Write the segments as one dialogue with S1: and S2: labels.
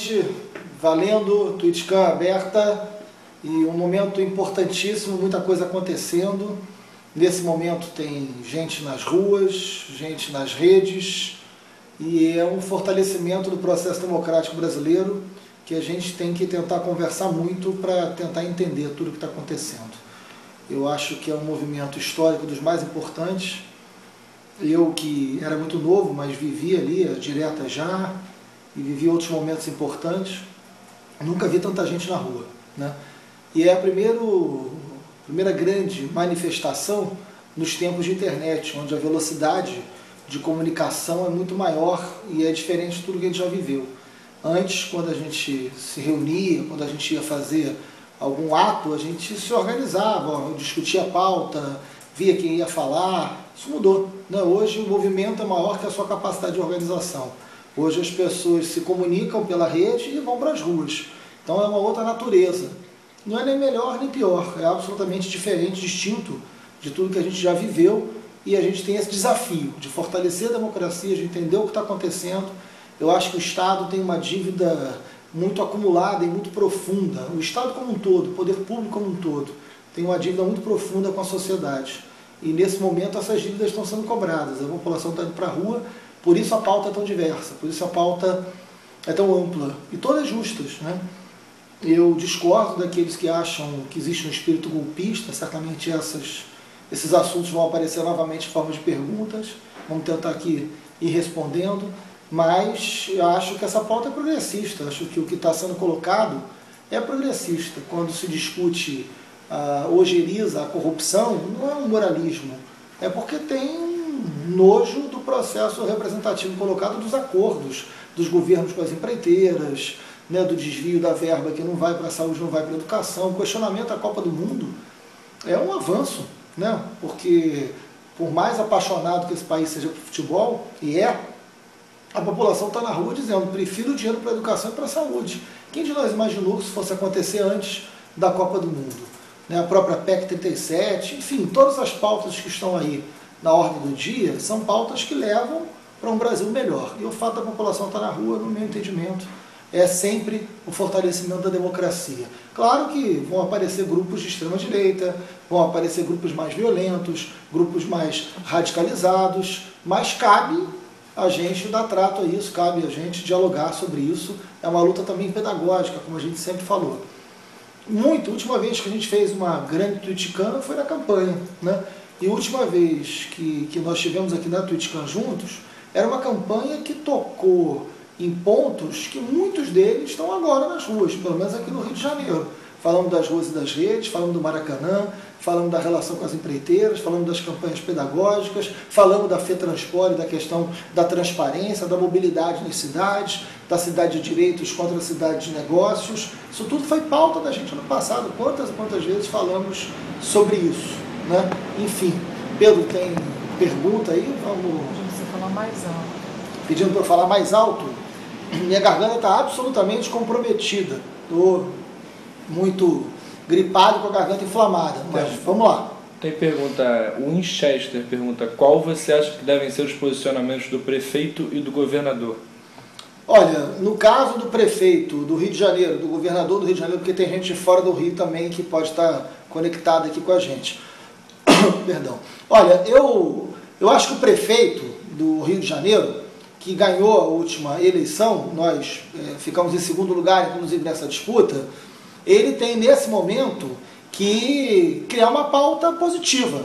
S1: Valendo, Twitchcam aberta e um momento importantíssimo, muita coisa acontecendo. Nesse momento tem gente nas ruas, gente nas redes e é um fortalecimento do processo democrático brasileiro que a gente tem que tentar conversar muito para tentar entender tudo o que está acontecendo. Eu acho que é um movimento histórico dos mais importantes. Eu que era muito novo, mas vivi ali a direta já e vivi outros momentos importantes, nunca vi tanta gente na rua, né? E é a primeira grande manifestação nos tempos de internet, onde a velocidade de comunicação é muito maior e é diferente de tudo que a gente já viveu. Antes, quando a gente se reunia, quando a gente ia fazer algum ato, a gente se organizava, discutia a pauta, via quem ia falar. Isso mudou, né? Hoje o movimento é maior que a sua capacidade de organização. Hoje as pessoas se comunicam pela rede e vão para as ruas. Então é uma outra natureza. Não é nem melhor nem pior, é absolutamente diferente, distinto de tudo que a gente já viveu, e a gente tem esse desafio de fortalecer a democracia, de entender o que está acontecendo. Eu acho que o Estado tem uma dívida muito acumulada e muito profunda. O Estado como um todo, o poder público como um todo, tem uma dívida muito profunda com a sociedade. E nesse momento essas dívidas estão sendo cobradas, a população está indo para a rua, por isso a pauta é tão diversa, por isso a pauta é tão ampla, e todas justas, né? Eu discordo daqueles que acham que existe um espírito golpista. Certamente esses assuntos vão aparecer novamente em forma de perguntas, vamos tentar aqui ir respondendo, mas eu acho que essa pauta é progressista, acho que o que está sendo colocado é progressista. Quando se discute ojeriza a corrupção, não é um moralismo, é porque tem nojo do processo representativo colocado, dos acordos dos governos com as empreiteiras, né, do desvio da verba que não vai para a saúde, não vai para a educação. O questionamento da Copa do Mundo é um avanço, né, porque por mais apaixonado que esse país seja por futebol, e a população está na rua dizendo: prefiro o dinheiro para a educação e para a saúde. Quem de nós imaginou que isso fosse acontecer antes da Copa do Mundo? Né, a própria PEC 37, enfim, todas as pautas que estão aí na ordem do dia são pautas que levam para um Brasil melhor. E o fato da população estar na rua, no meu entendimento, é sempre o fortalecimento da democracia. Claro que vão aparecer grupos de extrema-direita, vão aparecer grupos mais violentos, grupos mais radicalizados, mas cabe a gente dar trato a isso, cabe a gente dialogar sobre isso. É uma luta também pedagógica, como a gente sempre falou. A última vez que a gente fez uma grande Twitchcam foi na campanha, né? E a última vez que nós estivemos aqui na Twitchcam juntos, era uma campanha que tocou em pontos que muitos deles estão agora nas ruas, pelo menos aqui no Rio de Janeiro. Falamos das ruas e das redes, falamos do Maracanã, falamos da relação com as empreiteiras, falamos das campanhas pedagógicas, falamos da FETransport, da questão da transparência, da mobilidade nas cidades, da cidade de direitos contra a cidade de negócios. Isso tudo foi pauta da gente no passado. Quantas e quantas vezes falamos sobre isso, né? Enfim, Pedro tem pergunta aí? Vamos...
S2: Você falar mais alto.
S1: Pedindo para eu falar mais alto. Minha garganta está absolutamente comprometida. Estou muito gripado, com a garganta inflamada. Mas vamos lá.
S3: Tem pergunta, o Winchester pergunta: qual você acha que devem ser os posicionamentos do prefeito e do governador?
S1: Olha, no caso do prefeito do Rio de Janeiro, do governador do Rio de Janeiro, porque tem gente de fora do Rio também que pode estar conectada aqui com a gente. Perdão. Olha, eu acho que o prefeito do Rio de Janeiro, que ganhou a última eleição, nós ficamos em segundo lugar, inclusive, nessa disputa, ele tem, nesse momento, que criar uma pauta positiva.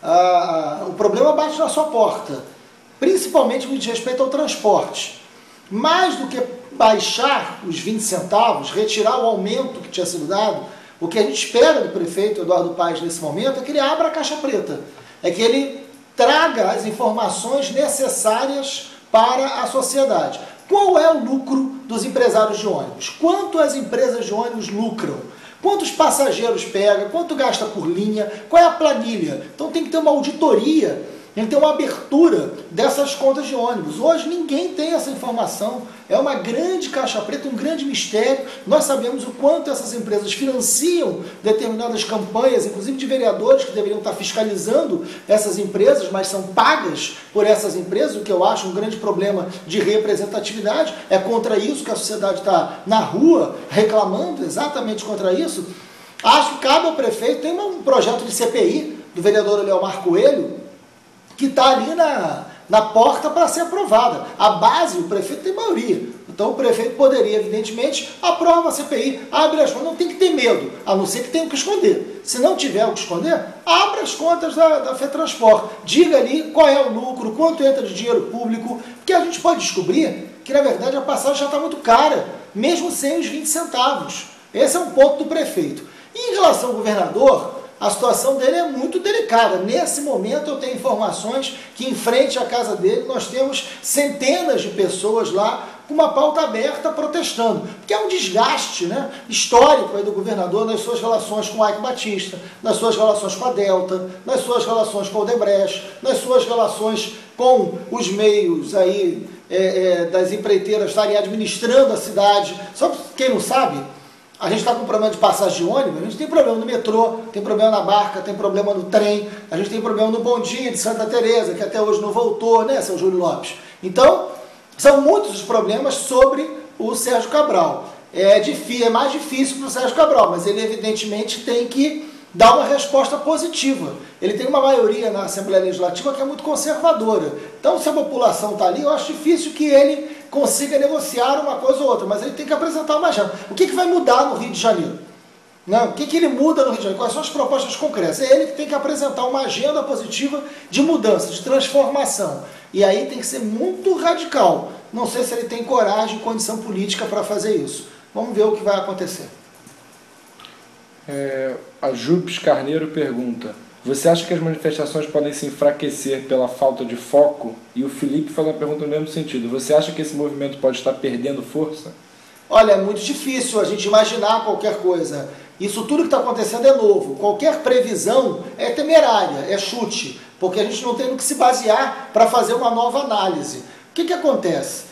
S1: O problema bate na sua porta, principalmente no que diz respeito ao transporte. Mais do que baixar os 20 centavos, retirar o aumento que tinha sido dado, o que a gente espera do prefeito Eduardo Paes nesse momento é que ele abra a caixa preta, é que ele traga as informações necessárias para a sociedade. Qual é o lucro dos empresários de ônibus? Quanto as empresas de ônibus lucram? Quantos passageiros pega? Quanto gasta por linha? Qual é a planilha? Então tem que ter uma auditoria ele tem uma abertura dessas contas de ônibus. Hoje ninguém tem essa informação, é uma grande caixa preta, um grande mistério. Nós sabemos o quanto essas empresas financiam determinadas campanhas, inclusive de vereadores que deveriam estar fiscalizando essas empresas, mas são pagas por essas empresas, o que eu acho um grande problema de representatividade. É contra isso que a sociedade está na rua reclamando, exatamente contra isso. Acho que cabe ao prefeito, tem um projeto de CPI do vereador Leomar Coelho, que está ali na porta para ser aprovada. A base, o prefeito tem maioria. Então o prefeito poderia, evidentemente, aprova a CPI, abre as contas, não tem que ter medo, a não ser que tenha o que esconder. Se não tiver o que esconder, abra as contas da FETransport. Diga ali qual é o lucro, quanto entra de dinheiro público, porque a gente pode descobrir que, na verdade, a passagem já está muito cara, mesmo sem os 20 centavos. Esse é um ponto do prefeito. E em relação ao governador, a situação dele é muito delicada. Nesse momento eu tenho informações que em frente à casa dele nós temos centenas de pessoas lá com uma pauta aberta protestando. Porque é um desgaste, né, histórico aí do governador nas suas relações com o Eike Batista, nas suas relações com a Delta, nas suas relações com o Odebrecht, nas suas relações com os meios aí, das empreiteiras estarem administrando a cidade. Só para quem não sabe, a gente está com problema de passagem de ônibus, a gente tem problema no metrô, tem problema na barca, tem problema no trem, a gente tem problema no bondinho de Santa Teresa, que até hoje não voltou, né, seu Júlio Lopes? Então, são muitos os problemas sobre o Sérgio Cabral. É mais difícil para o Sérgio Cabral, mas ele evidentemente tem que dar uma resposta positiva. Ele tem uma maioria na Assembleia Legislativa que é muito conservadora. Então, se a população está ali, eu acho difícil que ele consiga negociar uma coisa ou outra, mas ele tem que apresentar uma agenda. O que vai mudar no Rio de Janeiro? Não, o que ele muda no Rio de Janeiro? Quais são as propostas concretas? É ele que tem que apresentar uma agenda positiva de mudança, de transformação. E aí tem que ser muito radical. Não sei se ele tem coragem e condição política para fazer isso. Vamos ver o que vai acontecer.
S3: A Jupes Carneiro pergunta: você acha que as manifestações podem se enfraquecer pela falta de foco? E o Felipe faz uma pergunta no mesmo sentido: você acha que esse movimento pode estar perdendo força?
S1: Olha, é muito difícil a gente imaginar qualquer coisa. Isso tudo que está acontecendo é novo. Qualquer previsão é temerária, é chute, porque a gente não tem no que se basear para fazer uma nova análise. O que acontece?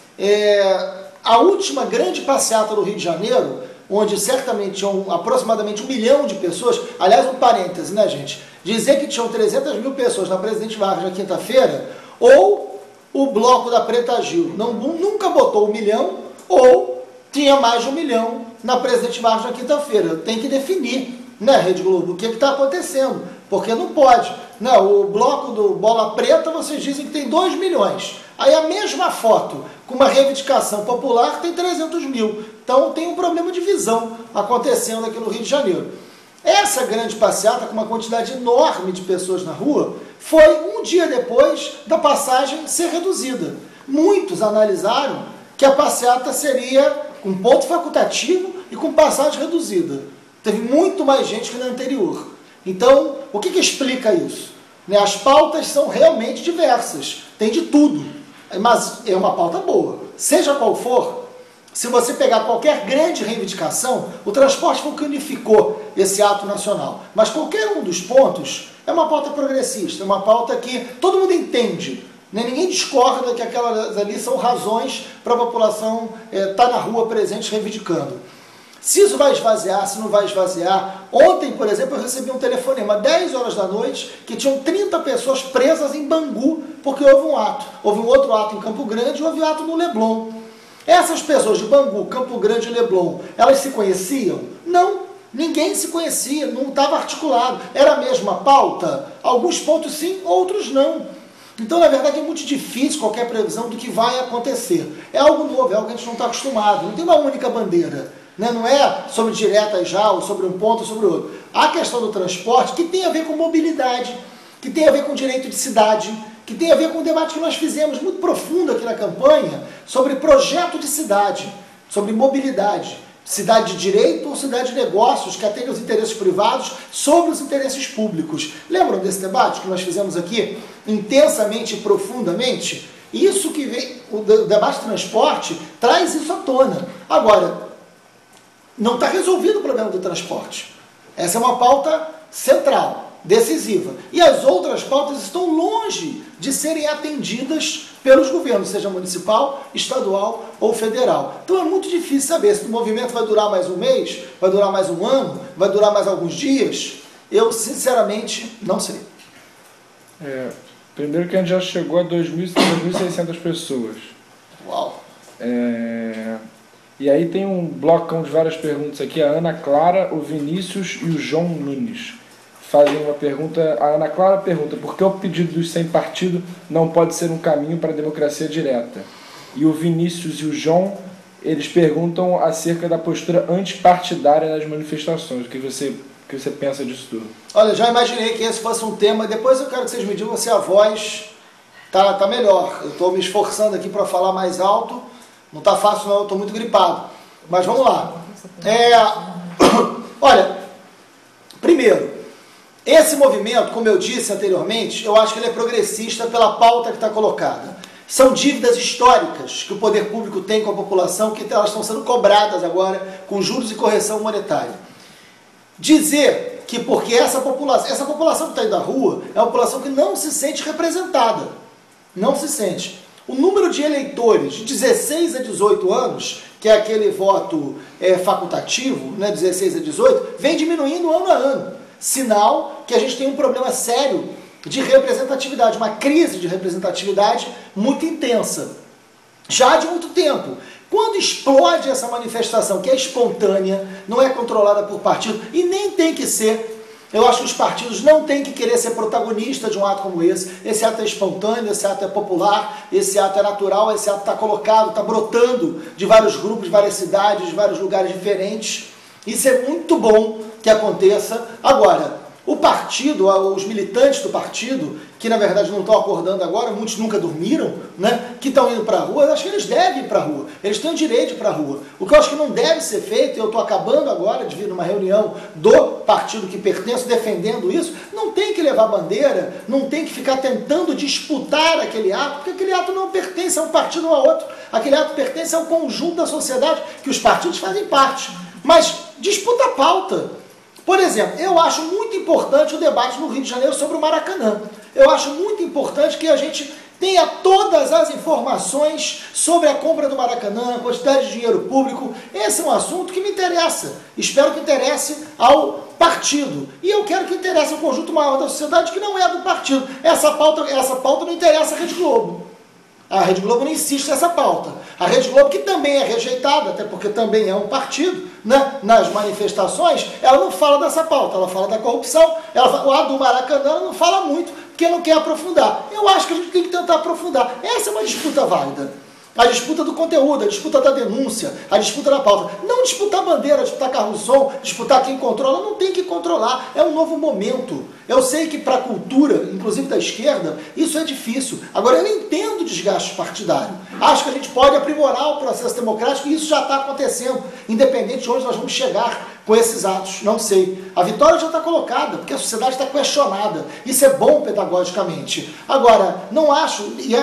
S1: A última grande passeata do Rio de Janeiro, onde certamente tinham aproximadamente 1 milhão de pessoas, aliás, um parêntese, né, gente? Dizer que tinham 300 mil pessoas na Presidente Vargas na quinta-feira, ou o bloco da Preta Gil nunca botou 1 milhão, ou tinha mais de 1 milhão na Presidente Vargas na quinta-feira. Tem que definir, né, Rede Globo, o que está acontecendo, porque não pode. Não, o bloco do Bola Preta, vocês dizem que tem 2 milhões. Aí a mesma foto, com uma reivindicação popular, tem 300 mil. Então tem um problema de visão acontecendo aqui no Rio de Janeiro. Essa grande passeata, com uma quantidade enorme de pessoas na rua, foi um dia depois da passagem ser reduzida. Muitos analisaram que a passeata seria com ponto facultativo e com passagem reduzida. Teve muito mais gente que na anterior. Então, o que explica isso? As pautas são realmente diversas, tem de tudo, mas é uma pauta boa. Seja qual for, se você pegar qualquer grande reivindicação, o transporte foi o que unificou esse ato nacional. Mas qualquer um dos pontos é uma pauta progressista, é uma pauta que todo mundo entende. Ninguém discorda que aquelas ali são razões para a população estar na rua presente reivindicando. Se isso vai esvaziar, se não vai esvaziar. Ontem, por exemplo, eu recebi um telefonema, 10 horas da noite, que tinham 30 pessoas presas em Bangu, porque houve um ato. Houve um outro ato em Campo Grande e houve um ato no Leblon. Essas pessoas de Bangu, Campo Grande e Leblon, elas se conheciam? Não, ninguém se conhecia, não estava articulado. Era a mesma pauta? Alguns pontos sim, outros não. Então, na verdade, é muito difícil qualquer previsão do que vai acontecer. É algo novo, é algo que a gente não está acostumado, não tem uma única bandeira. Não é sobre diretas já, ou sobre um ponto ou sobre o outro. A questão do transporte, que tem a ver com mobilidade, que tem a ver com direito de cidade, que tem a ver com o debate que nós fizemos muito profundo aqui na campanha sobre projeto de cidade, sobre mobilidade. Cidade de direito ou cidade de negócios que atende os interesses privados sobre os interesses públicos. Lembram desse debate que nós fizemos aqui intensamente e profundamente? Isso que vem, o debate de transporte traz isso à tona. Agora, não está resolvido o problema do transporte. Essa é uma pauta central. decisiva. E as outras pautas estão longe de serem atendidas pelos governos, seja municipal, estadual ou federal. Então é muito difícil saber se o movimento vai durar mais um mês, vai durar mais um ano, vai durar mais alguns dias. Eu, sinceramente, não sei.
S3: Primeiro que a gente já chegou a 2.600 pessoas.
S1: Uau!
S3: E aí tem um blocão de várias perguntas aqui. A Ana Clara, o Vinícius e o João Nunes fazem uma pergunta. A Ana Clara pergunta: por que o pedido dos sem partido não pode ser um caminho para a democracia direta? E o Vinícius e o João, eles perguntam acerca da postura antipartidária nas manifestações. O que você pensa disso tudo?
S1: Olha, já imaginei que esse fosse um tema. Depois eu quero que vocês me digam se a voz tá melhor. Eu estou me esforçando aqui para falar mais alto. Não está fácil não, eu estou muito gripado. Mas vamos lá. Olha, primeiro, esse movimento, como eu disse anteriormente, eu acho que ele é progressista pela pauta que está colocada. São dívidas históricas que o poder público tem com a população, que elas estão sendo cobradas agora com juros e correção monetária. Dizer que porque essa população que está aí da rua é uma população que não se sente representada. Não se sente. O número de eleitores de 16 a 18 anos, que é aquele voto facultativo, né, 16 a 18, vem diminuindo ano a ano. Sinal que a gente tem um problema sério de representatividade, uma crise de representatividade muito intensa. Já de muito tempo. Quando explode essa manifestação, que é espontânea, não é controlada por partido, e nem tem que ser. Eu acho que os partidos não têm que querer ser protagonistas de um ato como esse. Esse ato é espontâneo, esse ato é popular, esse ato é natural, esse ato está colocado, está brotando de vários grupos, de várias cidades, de vários lugares diferentes. Isso é muito bom que aconteça. Agora, o partido, os militantes do partido, que na verdade não estão acordando agora, muitos nunca dormiram, né, que estão indo para a rua, eu acho que eles devem ir para a rua, eles têm o direito de ir para a rua. O que eu acho que não deve ser feito, e eu estou acabando agora de vir numa reunião do partido que pertenço, defendendo isso, não tem que levar bandeira, não tem que ficar tentando disputar aquele ato, porque aquele ato não pertence a um partido ou a outro, aquele ato pertence ao conjunto da sociedade, que os partidos fazem parte, mas disputa a pauta. Por exemplo, eu acho muito importante o debate no Rio de Janeiro sobre o Maracanã. Eu acho muito importante que a gente tenha todas as informações sobre a compra do Maracanã, a quantidade de dinheiro público. Esse é um assunto que me interessa. Espero que interesse ao partido. E eu quero que interesse ao conjunto maior da sociedade, que não é do partido. Essa pauta não interessa à Rede Globo. A Rede Globo não insiste nessa pauta. A Rede Globo, que também é rejeitada, até porque também é um partido, né, nas manifestações, ela não fala dessa pauta, ela fala da corrupção, ela fala, do Maracanã ela não fala muito, porque não quer aprofundar. Eu acho que a gente tem que tentar aprofundar. Essa é uma disputa válida. A disputa do conteúdo, a disputa da denúncia, a disputa da pauta. Não disputar bandeira, disputar carro de som, disputar quem controla, não tem que controlar. É um novo momento. Eu sei que para a cultura, inclusive da esquerda, isso é difícil. Agora, eu entendo o desgaste partidário. Acho que a gente pode aprimorar o processo democrático e isso já está acontecendo, independente de onde nós vamos chegar com esses atos. Não sei. A vitória já está colocada, porque a sociedade está questionada. Isso é bom pedagogicamente. Agora, não acho...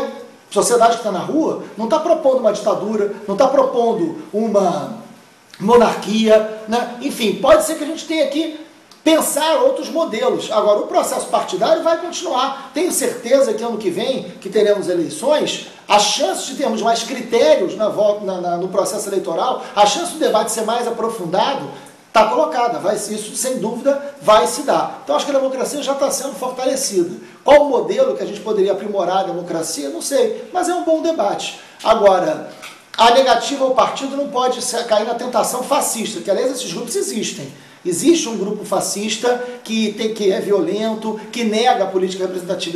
S1: A sociedade que está na rua não está propondo uma ditadura, não está propondo uma monarquia, né? Enfim, pode ser que a gente tenha que pensar outros modelos. Agora, o processo partidário vai continuar. Tenho certeza que ano que vem, que teremos eleições, a chance de termos mais critérios no processo eleitoral, a chance do debate ser mais aprofundado, está colocada, isso sem dúvida vai se dar. Então acho que a democracia já está sendo fortalecida. Qual o modelo que a gente poderia aprimorar a democracia? Não sei, mas é um bom debate. Agora, a negativa ao partido não pode cair na tentação fascista, que aliás esses grupos existem. Existe um grupo fascista que é violento, que nega a política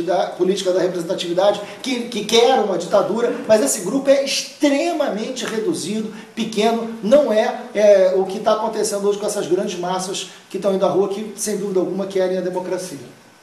S1: da representatividade, que quer uma ditadura, mas esse grupo é extremamente reduzido, pequeno, não é o que está acontecendo hoje com essas grandes massas que estão indo à rua, que sem dúvida alguma querem a democracia.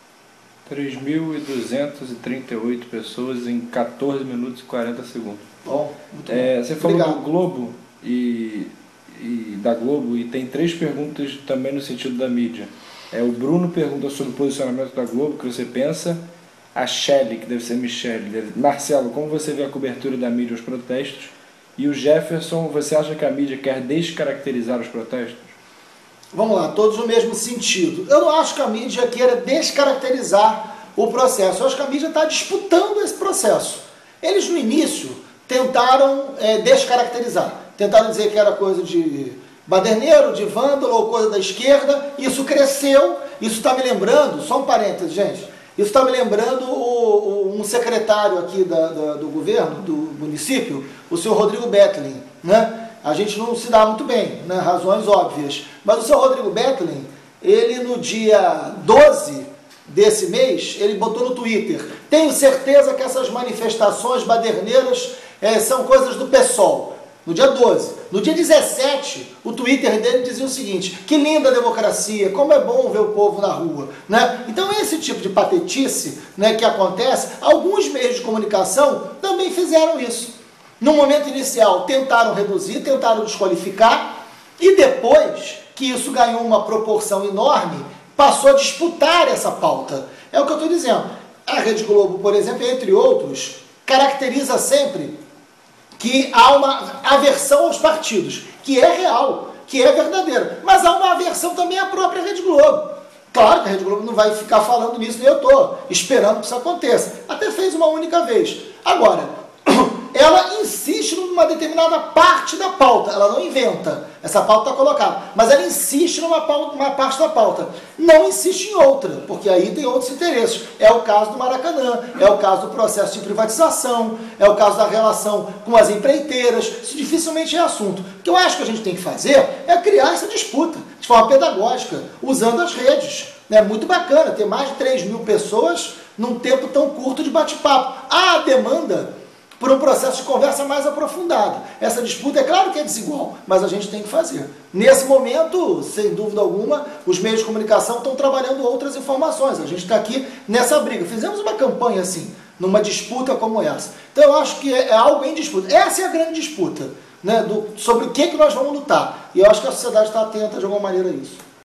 S3: 3.238 pessoas em 14 minutos e 40 segundos.
S1: Bom, muito bom.
S3: Você falou
S1: Obrigado.
S3: do Globo e da Globo, e tem 3 perguntas também no sentido da mídia. O Bruno pergunta sobre o posicionamento da Globo, o que você pensa. A Shelly, que deve ser Michelle, Marcelo, como você vê a cobertura da mídia aos protestos? E o Jefferson, você acha que a mídia quer descaracterizar os protestos?
S1: vamos lá, todos no mesmo sentido. Eu não acho que a mídia queira descaracterizar o processo. Eu acho que a mídia está disputando esse processo. Eles, no início, tentaram descaracterizar. Tentaram dizer que era coisa de baderneiro, de vândalo ou coisa da esquerda. Isso cresceu. Isso está me lembrando, só um parênteses, gente, isso está me lembrando um secretário aqui do governo, do município, o senhor Rodrigo Bettelin, né? A gente não se dá muito bem, né? Razões óbvias. Mas o senhor Rodrigo Bettelin, ele no dia 12 desse mês, ele botou no Twitter: tenho certeza que essas manifestações baderneiras são coisas do PSOL. No dia 12. No dia 17, o Twitter dele dizia o seguinte: que linda democracia, como é bom ver o povo na rua, né? Então esse tipo de patetice, né, que acontece, alguns meios de comunicação também fizeram isso. No momento inicial tentaram reduzir, tentaram desqualificar, e depois que isso ganhou uma proporção enorme, passou a disputar essa pauta. É o que eu estou dizendo. A Rede Globo, por exemplo, entre outros, caracteriza sempre que há uma aversão aos partidos, que é real, que é verdadeira. Mas há uma aversão também à própria Rede Globo. Claro que a Rede Globo não vai ficar falando nisso, nem eu estou esperando que isso aconteça. Até fez uma única vez. Agora, ela insiste numa determinada parte da pauta, ela não inventa, essa pauta está colocada, mas ela insiste numa parte da pauta, não insiste em outra, porque aí tem outros interesses. É o caso do Maracanã, é o caso do processo de privatização, é o caso da relação com as empreiteiras. Isso dificilmente é assunto. O que eu acho que a gente tem que fazer é criar essa disputa de forma pedagógica, usando as redes. É muito bacana ter mais de 3.000 pessoas num tempo tão curto de bate-papo. Há a demanda por um processo de conversa mais aprofundado. Essa disputa, é claro que é desigual, mas a gente tem que fazer. Nesse momento, sem dúvida alguma, os meios de comunicação estão trabalhando outras informações. A gente está aqui nessa briga. Fizemos uma campanha assim, numa disputa como essa. Então eu acho que é algo em disputa. Essa é a grande disputa, né, sobre o que nós vamos lutar. E eu acho que a sociedade está atenta de alguma maneira a isso.